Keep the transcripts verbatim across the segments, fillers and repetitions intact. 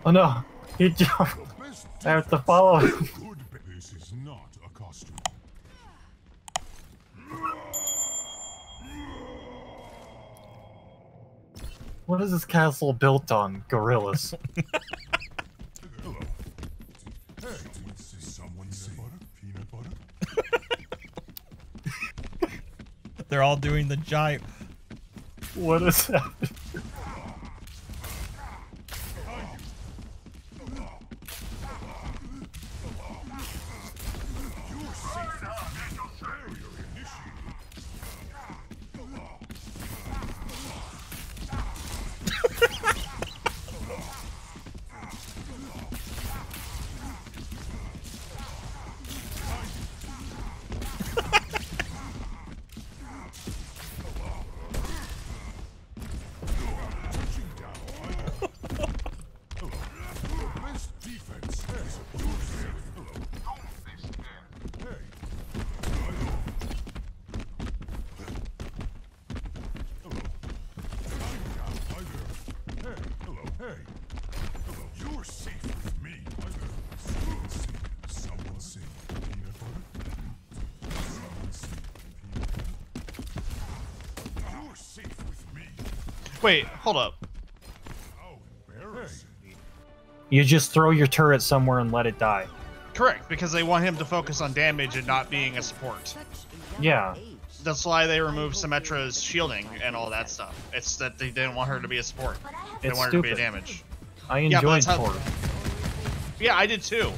Oh no, he jumped. I have to follow him. This is not a costume. What is this castle built on? Gorillas. Hello. Hey, is someone say peanut butter? They're all doing the jive. What is happening? Wait, hold up. You just throw your turret somewhere and let it die. Correct, because they want him to focus on damage and not being a support. Yeah. That's why they removed Symmetra's shielding and all that stuff. It's that they didn't want her to be a support. They It's wanted her to stupid. be a damage. I Yeah, but enjoyed that's how- Tor. Yeah, I did too.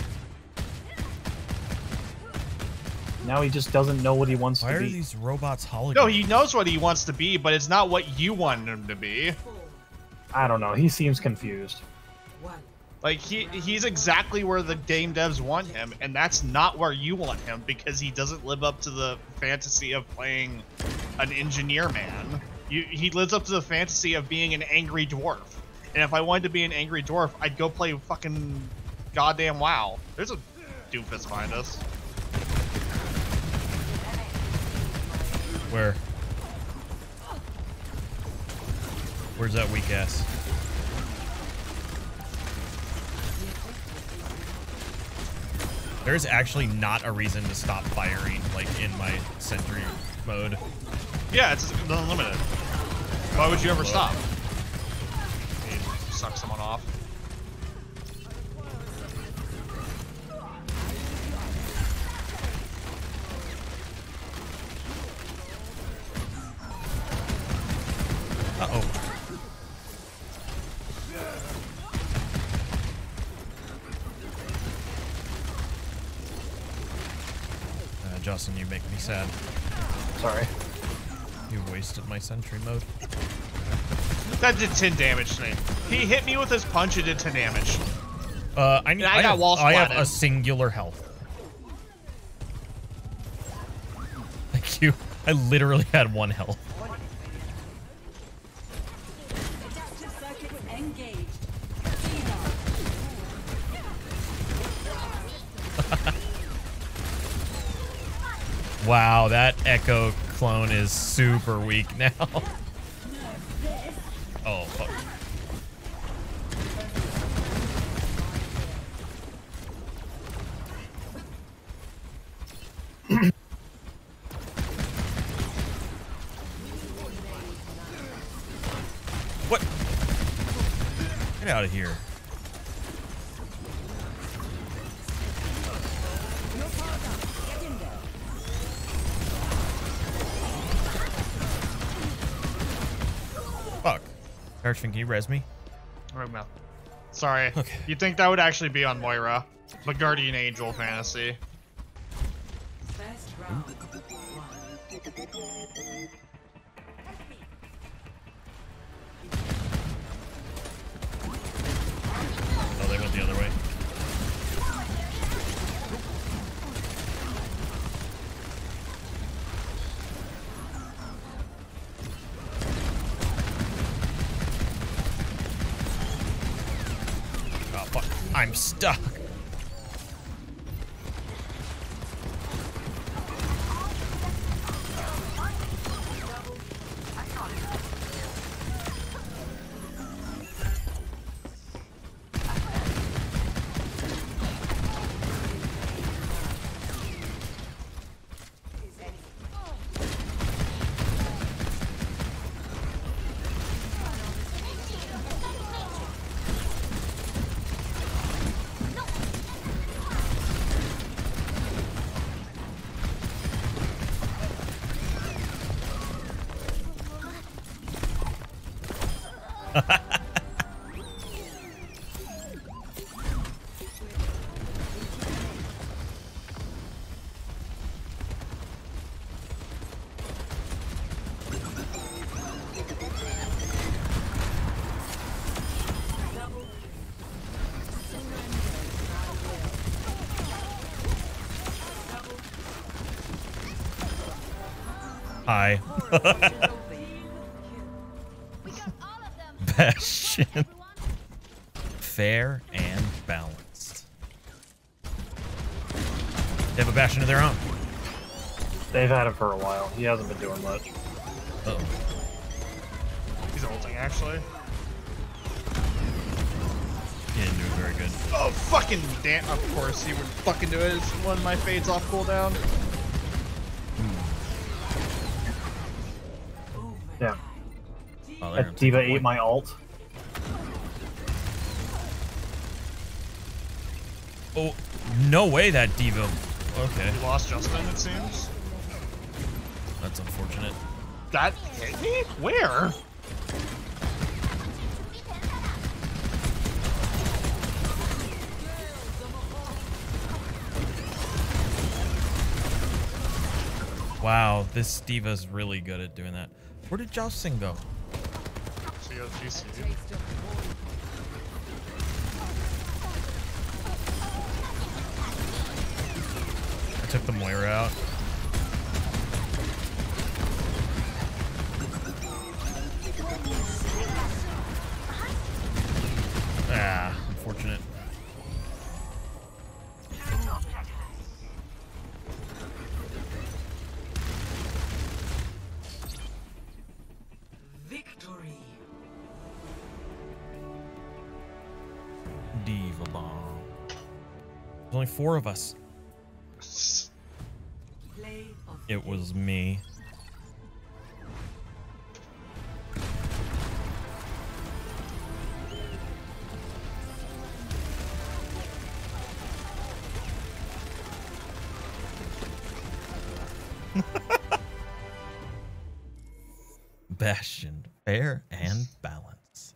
Now he just doesn't know what he wants Why to are be. these robots holograms? No, he knows what he wants to be, but it's not what you want him to be. I don't know. He seems confused. Like, he he's exactly where the game devs want him, and that's not where you want him, because he doesn't live up to the fantasy of playing an engineer man. You, he lives up to the fantasy of being an angry dwarf. And if I wanted to be an angry dwarf, I'd go play fucking goddamn WoW. There's a doofus behind us. Where? Where's that weak ass? There's actually not a reason to stop firing, like, in my sentry mode. Yeah, it's unlimited. Why would you ever stop? You suck someone off. Uh-oh. Uh, Justin, you make me sad. Sorry. You wasted my sentry mode. That did ten damage to me. He hit me with his punch and did ten damage. Uh, I need. And I I, got have, wall I have splatted. a singular health. Thank you. I literally had one health. Wow, that Echo clone is super weak now. Oh, fuck. What? Get out of here. Fuck. Archfin, can you res me? Right now. Sorry. Okay. You'd think that would actually be on Moira. But Guardian Angel fantasy. Oh, they went the other way. Oh, fuck. I'm stuck. Hi. Bastion. Fair and balanced. They have a Bastion of their own. They've had him for a while. He hasn't been doing much. Uh oh. He's ulting, actually. He didn't do it very good. Oh, fucking damn. Of course, he would fucking do it. It's one of my fades off cooldown. Yeah. Oh, they're gonna That Diva take the ate point. my ult. Oh, no way that Diva. Okay, You lost Justin, it seems. that's unfortunate. That hit me? Where? Wow, this Diva's really good at doing that. Where did Jousting go? She has G C. I took the Moira out. Ah, unfortunate. Victory. Diva bomb. There's only four of us. Play of It was me. Bastion, fair and balance.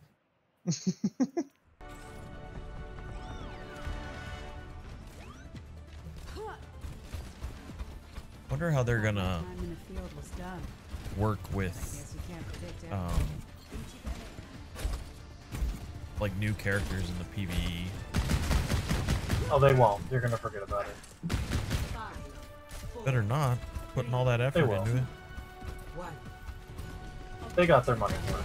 Wonder how they're gonna Time in the field was done. work with Guess you can't predict everything. um, like new characters in the PvE. Oh, they won't. You're gonna forget about it. Better not putting all that effort will. into it. one. They got their money for it.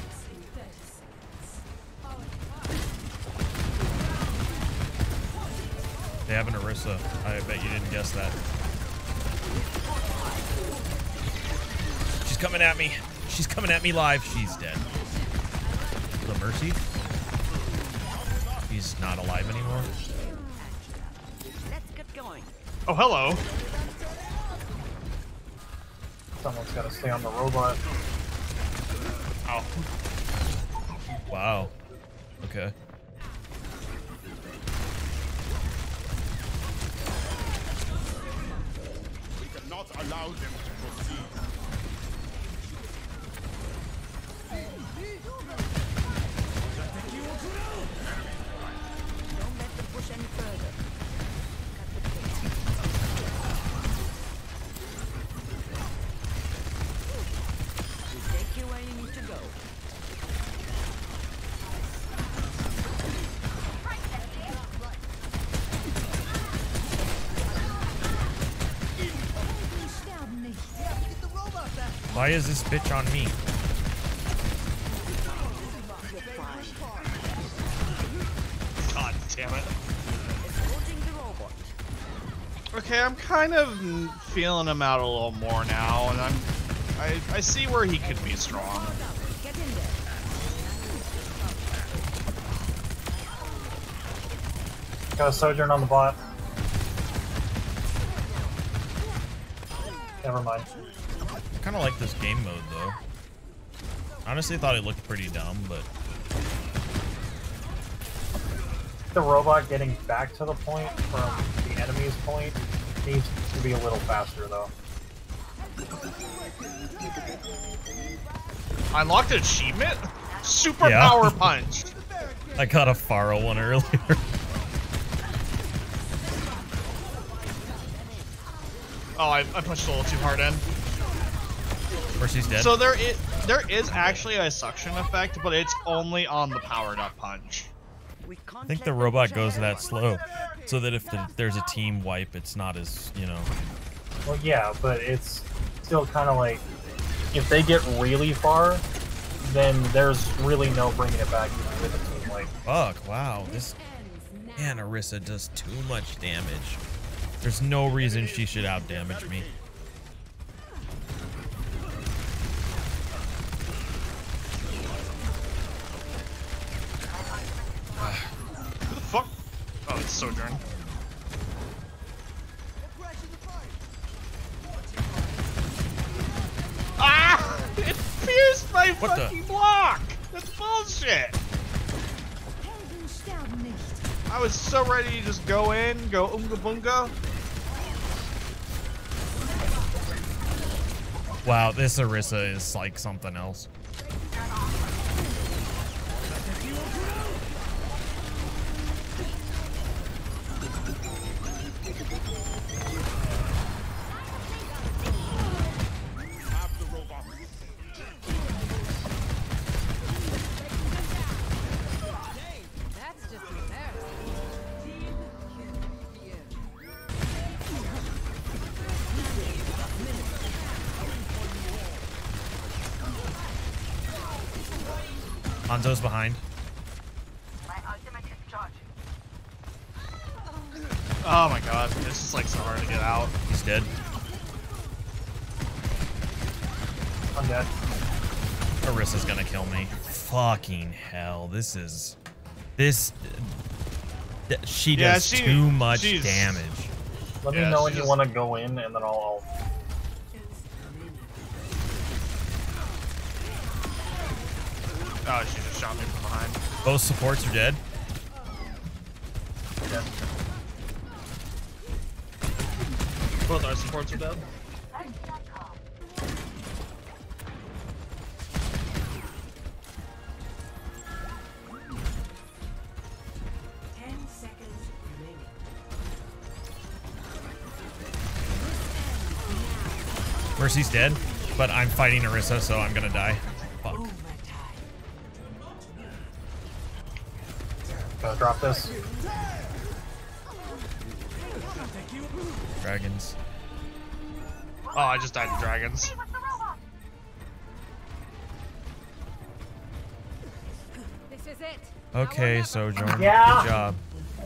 They have an Orisa. I bet you didn't guess that. She's coming at me. She's coming at me live. She's dead. The Mercy? He's not alive anymore. Let's get going. Oh, hello. Someone's gotta stay on the robot. Oh. Wow. Okay. We cannot allow them to proceed. Don't let them push any further. We take you where you need to go. Why is this bitch on me? God damn it. Escorting the robot. Okay, I'm kind of feeling him out a little more now, and I'm, I, I see where he could be strong. Get in there. Got a Sojourn on the bot. Never mind. I kind of like this game mode though. Honestly, thought it looked pretty dumb, but The robot getting back to the point from the enemy's point needs to be a little faster though. I unlocked an achievement? Super Yeah. power punch. I caught a Pharo one earlier. Oh, I, I punched a little too hard in. Mercy's dead. So there is there is actually a suction effect, but it's only on the powered up punch. We can't I think let the them robot push goes ahead. that slow, so that if the, there's a team wipe, it's not as, you know. Well, yeah, but it's still kind of like if they get really far, then there's really no bringing it back even with a team wipe. Fuck, wow. This man, Orisa does too much damage. There's no reason she should out damage me. Who the fuck? Oh, it's Sojourn. Ah! It pierced my What the- fucking block! That's bullshit! I was so ready to just go in, go unga bunga. Wow, this Orisa is like something else. Have the robot. That's just embarrassing. Hanzo's behind. Oh my god, this is like so hard to get out. He's dead. I'm dead. Orisa's gonna kill me. Fucking hell, this is... This... th- She Yeah, does she- too much she's- damage. Let Yeah, me know she when you just- want to go in, and then I'll. Oh, she just shot me from behind. Both supports are dead. Yeah. Both our supports are dead. Mercy's dead, but I'm fighting Orisa, so I'm gonna die. Fuck. Gonna drop this. Dragons. Oh, I just died to dragons. This is it. Okay, Sojourn. Yeah. Good job.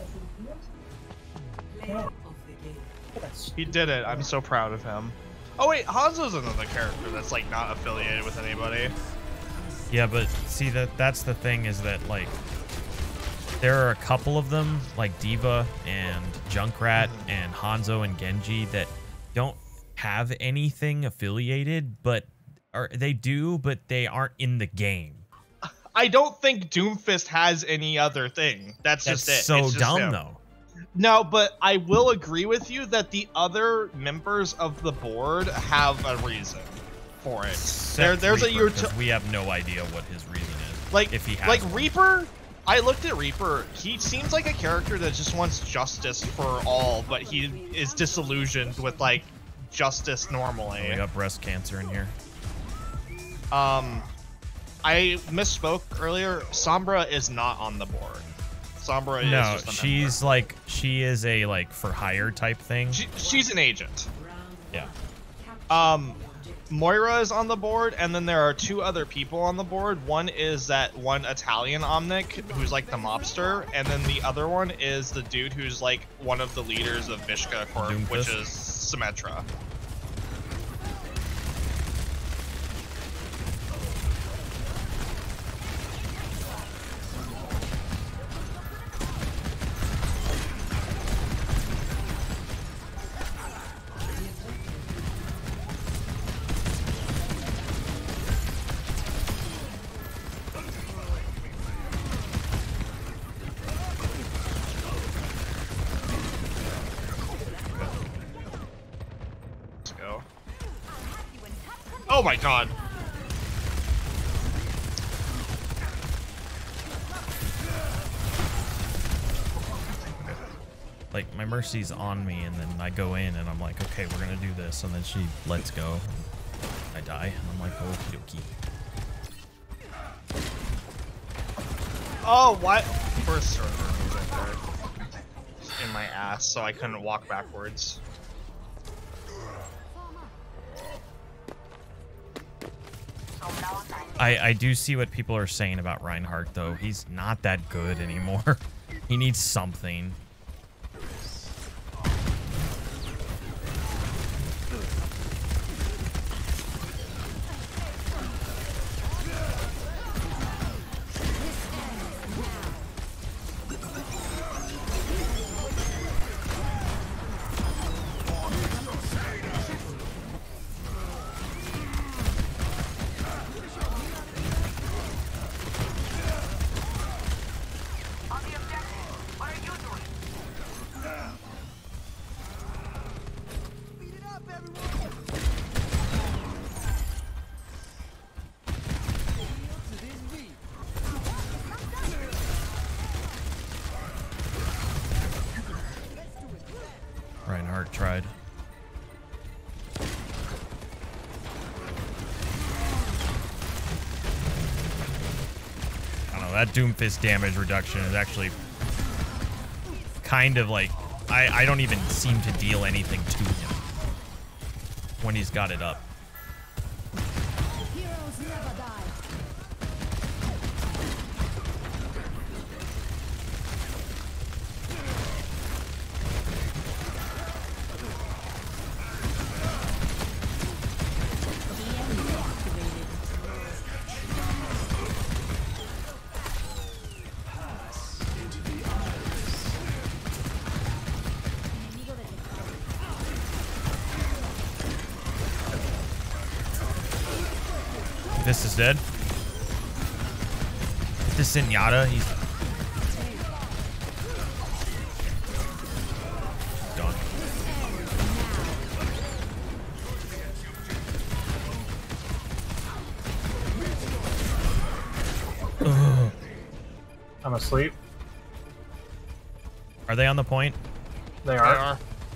He did it. I'm so proud of him. Oh wait, Hanzo's another character that's like not affiliated with anybody. Yeah, but see, that that's the thing is that, like, there are a couple of them, like Diva and Junkrat and Hanzo and Genji, that don't have anything affiliated, but or they do, but they aren't in the game. I don't think Doomfist has any other thing. That's, That's just it. so It's just dumb, him. though. No, but I will agree with you that the other members of the board have a reason for it. There, Except there's a Reaper, utility. 'cause we have no idea what his reason is. Like, if he has like one. Reaper, I looked at Reaper. He seems like a character that just wants justice for all, but he is disillusioned with like justice normally. Oh, we got breast cancer in here. Um, I misspoke earlier. Sombra is not on the board. Sombra is No, just a member. she's like she is a like for hire type thing. She, she's an agent. Yeah. Um, Moira is on the board, and then there are two other people on the board. One is that one Italian Omnic, who's like the mobster, and then the other one is the dude who's like one of the leaders of Vishka Corp, Doomfist? which is Symmetra. Let's go. Oh my god. like my Mercy's on me, and then I go in and I'm like, okay, we're gonna do this, and then she lets go. And I die, and I'm like, okie dokie. Oh, what? First server was right there. In my ass, so I couldn't walk backwards. I, I do see what people are saying about Reinhardt, though. He's not that good anymore. He needs something. Reinhardt tried. I don't know, that Doomfist damage reduction is actually kind of like, I, I don't even seem to deal anything to him when he's got it up. Heroes never die. This is dead. This Zenyatta, he's gone. Ugh. I'm asleep. Are they on the point? They They are. are.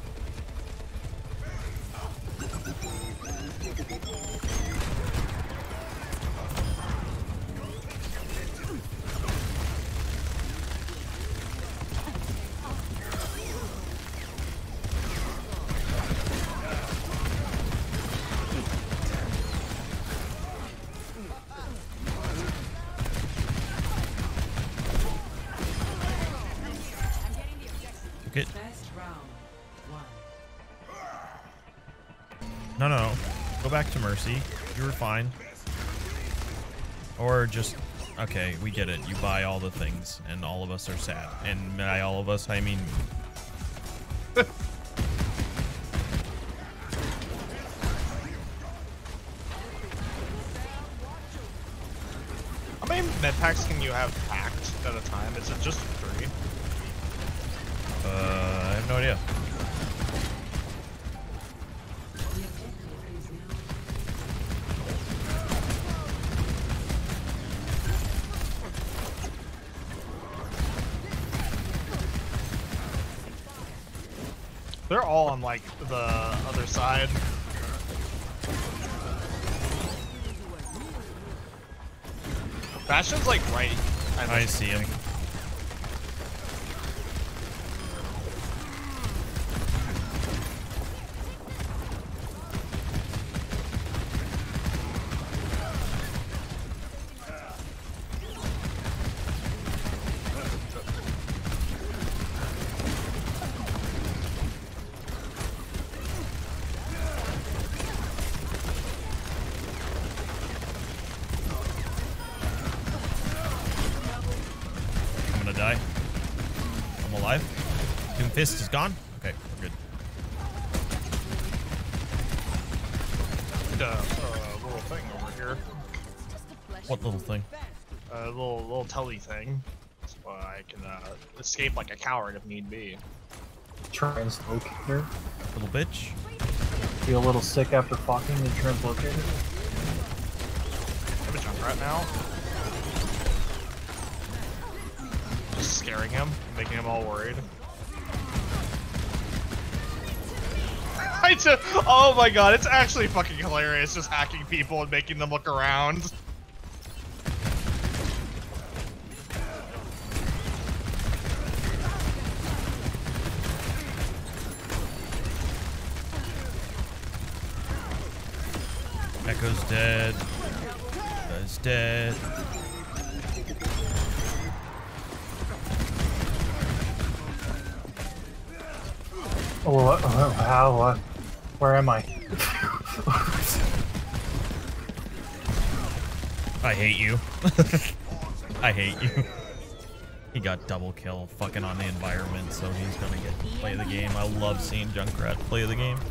It. No, no, no. Go back to Mercy. You were fine. Or just, okay, we get it. You buy all the things, and all of us are sad. And by all of us, I mean... How many med packs can you have packed at a time? Is it just three? Uh, I have no idea. They're all on like the other side. Bastion's like right. I see him. Die. I'm alive. Doomfist is gone. Okay, we're good. Uh, uh, little thing over here. What little thing? A uh, little little telly thing, so I can uh, escape like a coward if need be. Translocator. Little bitch. Feel a little sick after fucking the translocator. I have a Junkrat now. Just scaring him, making him all worried. I just, oh my god, it's actually fucking hilarious just hacking people and making them look around. Echo's dead. Is dead. Oh, what, oh, how? What? Where am I? I hate you. I hate you. He got double kill fucking on the environment, so he's gonna get to play the game. I love seeing Junkrat play the game.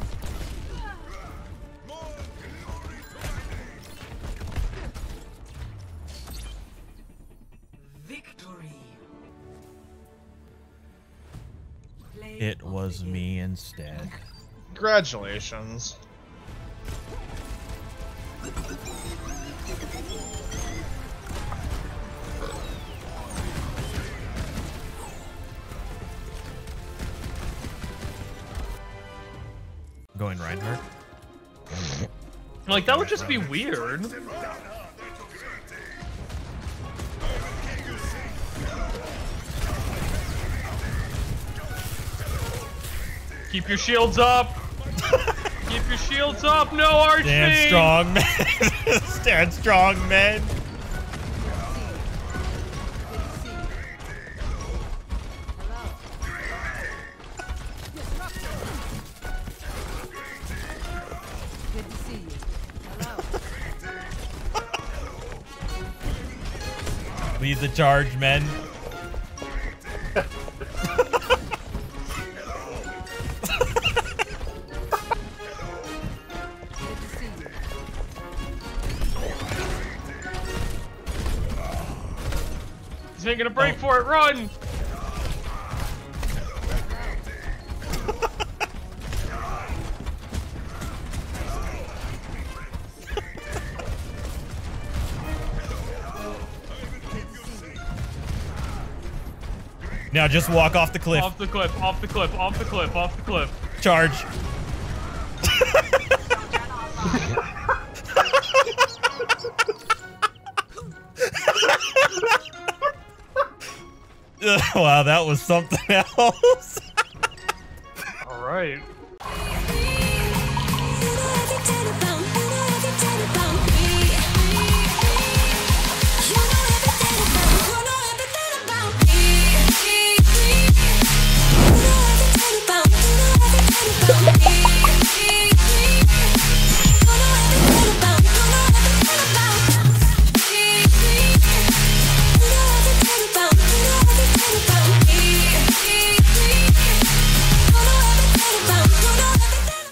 It was me instead. Congratulations. Going Reinhardt. Like, that would just be weird. Keep your shields up! Keep your shields up! No, Archie! Stand strong, man! Stand strong, man! Good to see you. Hello. Lead the charge, men. He's taking a break for it, run! Now just walk off the cliff. Off the cliff, off the cliff, off the cliff, off the cliff. Charge. Wow, that was something else. All right.